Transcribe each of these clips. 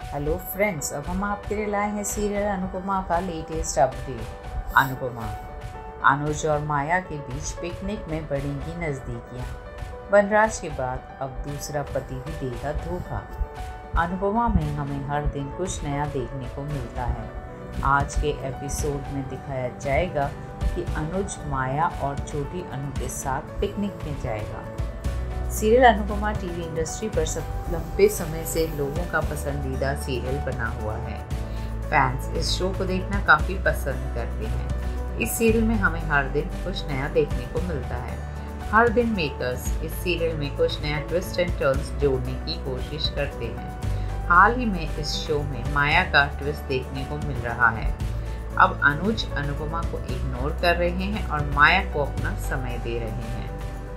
Hello friends, अब हम आपके लिए लाए हैं सीरियल अनुपमा का लेटेस्ट अपडेट। अनुपमा, अनुज और माया के बीच पिकनिक में बढ़ेंगी नज़दीकियाँ। वनराज के बाद अब दूसरा पति भी देगा धोखा। अनुपमा में हमें हर दिन कुछ नया देखने को मिलता है। आज के एपिसोड में दिखाया जाएगा कि अनुज माया और छोटी अनु के साथ पिकनिक में जाएगा। सीरियल अनुपमा टीवी इंडस्ट्री पर लंबे समय से लोगों का पसंदीदा सीरियल बना हुआ है। फैंस इस शो को देखना काफ़ी पसंद करते हैं। इस सीरियल में हमें हर दिन कुछ नया देखने को मिलता है। हर दिन मेकर्स इस सीरियल में कुछ नया ट्विस्ट एंड टर्न्स जोड़ने की कोशिश करते हैं। हाल ही में इस शो में माया का ट्विस्ट देखने को मिल रहा है। अब अनुज अनुपमा को इग्नोर कर रहे हैं और माया को अपना समय दे रहे हैं।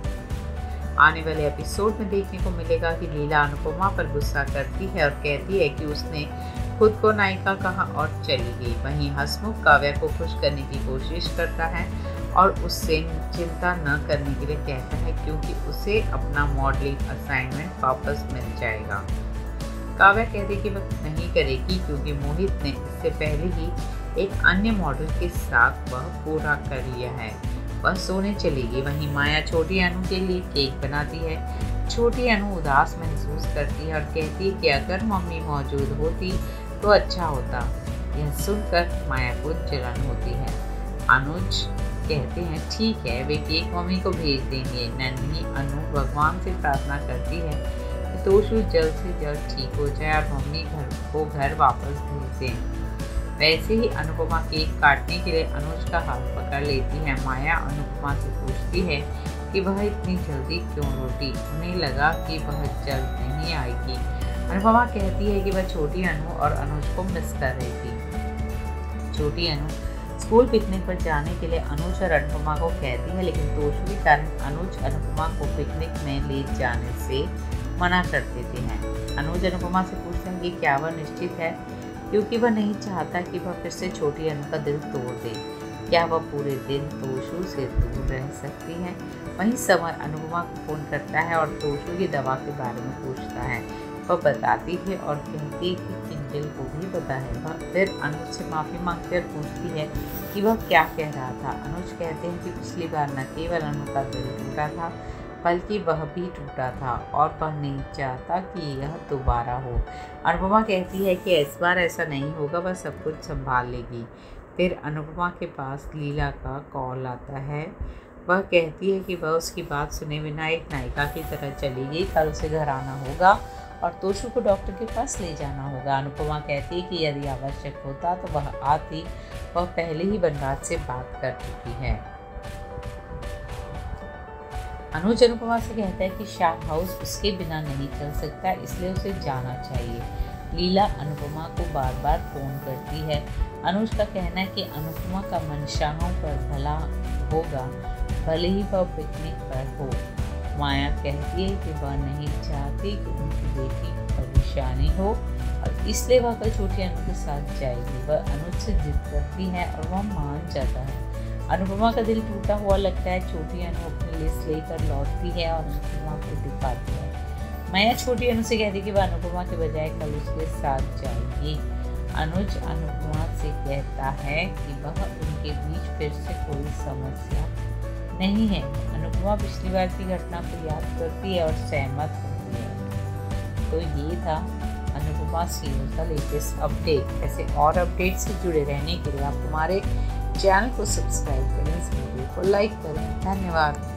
आने वाले एपिसोड में देखने को मिलेगा कि लीला अनुपमा पर गुस्सा करती है और कहती है कि उसने खुद को नायिका कहा और चली गई। वहीं हसमुख काव्या को खुश करने की कोशिश करता है और उससे चिंता न करने के लिए कहता है क्योंकि उसे अपना मॉडलिंग असाइनमेंट वापस मिल जाएगा। काव्या कहती है कि वह नहीं करेगी क्योंकि मोहित ने इससे पहले ही एक अन्य मॉडल के साथ वह पूरा कर लिया है। वह सोने चली गई। वहीं माया छोटी अनु के लिए केक बनाती है। छोटी अनु उदास महसूस करती है और कहती है कि अगर मम्मी मौजूद होती तो अच्छा होता। यह सुनकर माया को जलन होती है। अनुज कहते हैं ठीक है, वे केक मम्मी को भेज देंगे। नन्ही अनु भगवान से प्रार्थना करती है कि तोशु जल्द से जल्द ठीक हो जाए और मम्मी घर वापस भेज दें। वैसे ही अनुपमा केक काटने के लिए अनुज का हाथ पकड़ लेती है। माया अनुपमा से पूछती है कि वह इतनी जल्दी क्यों लौटी। उन्हें लगा कि वह जल्द नहीं आएगी। अनुपमा कहती है कि वह छोटी अनु और अनुज को मिस कर रही थी। छोटी अनु स्कूल पिकनिक पर जाने के लिए अनुज और अनुपमा को कहती है, लेकिन तोशु के कारण अनुज अनुपमा को पिकनिक में ले जाने से मना कर देते हैं। अनुज अनुपमा से पूछते हैं कि क्या वह निश्चित है, क्योंकि वह नहीं चाहता कि वह फिर से छोटी अनु का दिल तोड़ दे। क्या वह पूरे दिन तोशु से दूर रह सकती है? वहीं समर अनुपमा को फ़ोन करता है और तोशु की दवा के बारे में पूछता है। वह बताती है और कहती है कि किंजल को भी पता है। वह फिर अनुज से माफ़ी मांगकर पूछती है कि वह क्या कह रहा था। अनुज कहते हैं कि पिछली बार न केवल अनु का दिल टूटा था बल्कि वह भी टूटा था और वह नहीं चाहता कि यह दोबारा हो। अनुपमा कहती है कि इस बार ऐसा नहीं होगा, वह सब कुछ संभाल लेगी। फिर अनुपमा के पास लीला का कॉल आता है। वह कहती है कि वह उसकी बात सुने बिना एक नायिका की तरह चली गई। कल उसे घर आना होगा और तोशु को डॉक्टर के पास ले जाना होगा। अनुपमा कहती है कि यदि आवश्यक होता तो वह आती। वह पहले ही वनराज से बात कर चुकी है। अनुज अनुपमा से कहता है कि शाह हाउस उसके बिना नहीं चल सकता, इसलिए उसे जाना चाहिए। लीला अनुपमा को बार बार फ़ोन करती है। अनुज का कहना है कि अनुपमा का मन शाहों पर भला होगा, भले ही वह पिकनिक पर हो। माया कहती है कि वह नहीं चाहती कि उनकी बेटी परेशानी हो और इसलिए वह कल छोटी अनु के साथ जाएगी। वह अनुज से जिद करती है और वह मान जाता है। अनुपमा का दिल टूटा हुआ लगता है। छोटी अनु अपनी लिस्ट लेकर लौटती है और अनुपमा को दिखाती है। माया छोटी अनु से कहती है कि वह अनुपमा के बजाय कल उसके साथ जाएगी। अनुज अनुपमा से कहता है कि वह उनके बीच फिर से कोई समस्या नहीं है। अनुपमा पिछली बार की घटना को याद करती है और सहमत होती है। तो ये था अनुपमा सीरियल का लेटेस्ट अपडेट। ऐसे और अपडेट से जुड़े रहने के लिए आप हमारे चैनल को सब्सक्राइब करें, इस वीडियो को लाइक करें। धन्यवाद।